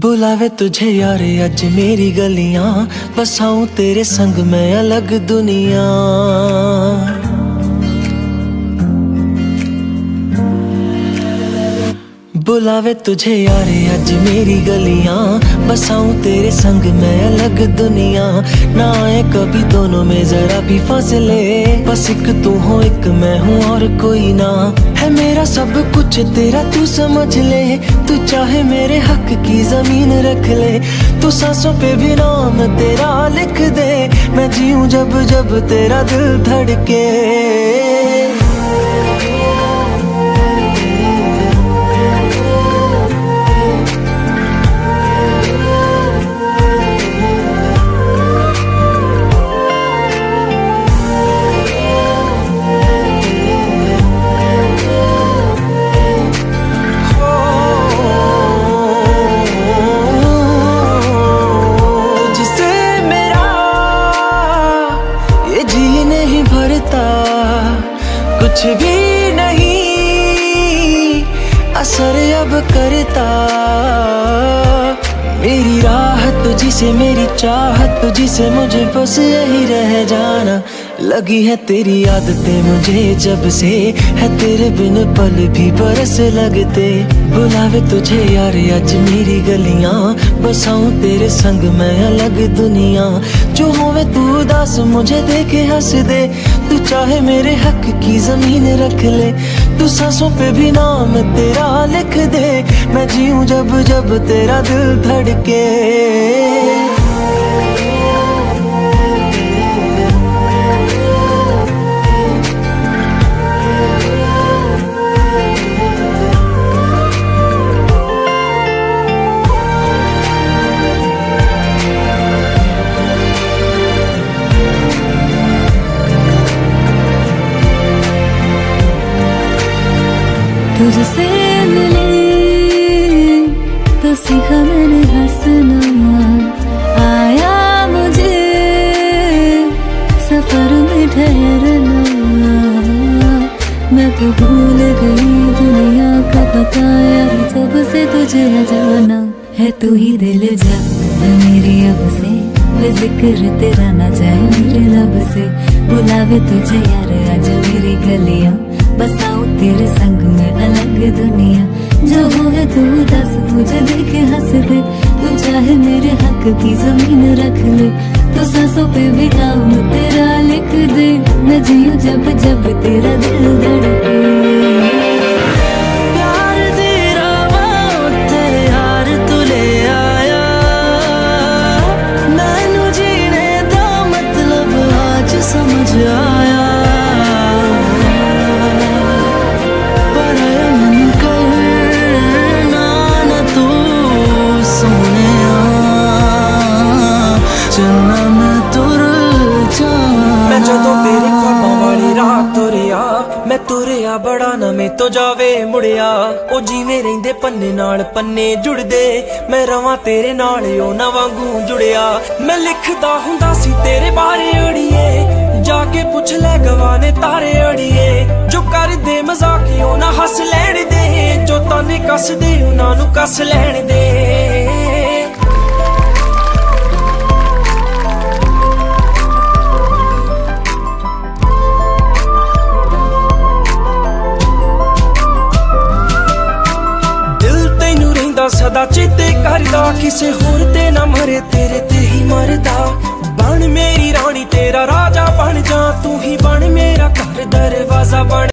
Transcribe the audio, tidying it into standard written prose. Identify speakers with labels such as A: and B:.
A: बुलावे तुझे यार अज मेरी गलियां, बसाऊं तेरे संग मैं अलग दुनिया। बुलावे तुझे यार अज मेरी गलियां, बसाऊं तेरे संग मैं अलग दुनिया। ना आए कभी दोनों में जरा भी फासले, बस एक तू हो एक मैं हूँ और कोई ना। है मेरा सब कुछ तेरा तू समझ ले, तू चाहे मेरे हक की जमीन रख ले। तू सांसों पे भी नाम तेरा लिख दे, मैं जीऊं जब जब तेरा दिल धड़के। कुछ भी नहीं असर अब करता, मेरी राह तुझी से मेरी चाहत तुझी से, मुझे बस यही रह जाना। लगी है तेरी आदतें मुझे जब से, है तेरे बिन पल भी बरस लगते। बुलावे तुझे यार आज मेरी गलियां, बसाऊं तेरे संग मैं अलग दुनिया। जो होवे तू उदास मुझे देखे हंस दे, तू चाहे मेरे हक की जमीन रख ले। तू सांसों पे भी नाम तेरा लिख दे, मैं जीऊं जब जब तेरा दिल धड़के।
B: तुझसे मिले तो सीखा मैंने हंसना, आया मुझे सफर में ठहरना। मैं तो भूल गई दुनिया का पता यार, जब से तुझे जाना है। तू ही दिल जा मेरी अब से, जिक्र तेरा ना जाए मेरे लब से। बुलावे तुझे यार आज मेरी गलियां, बसाऊं तेरे संग में अलग दुनिया। जो होवे तू दस मुझे देखे हंस दे, तू चाहे मेरे हक की जमीन रख ले। तो सांसों पे भी नाम तेरा लिख दे, मैं जीऊं जब जब तेरा दिल धड़के।
A: प्यार तेरा तेरे यार तू ले आया, मैनू जीने दा मतलब आज समझ आया। मैं तुरिया बड़ा ना मैं तो जावे मुड़िया, ओ जिवें रहिंदे पन्ने नाल पन्ने जुड़दे। मैं रवां तेरे नाल ओ ना वांगू जुड़िया। मैं लिखदा हुंदा सी तेरे बारे अड़िए, जाके पुछ ले गवाने तारे अड़िए। जो कर दे मजाक ओ ना हस लैण दे, जो ताने कस दे उन्हां नूं कस लैण दे। सदा चेते करदा, किसे होर ते ना मरे तेरे ते ही मरदा। बन मेरी रानी तेरा राजा बन जा, तू ही बन मेरा घर दरवाजा बन।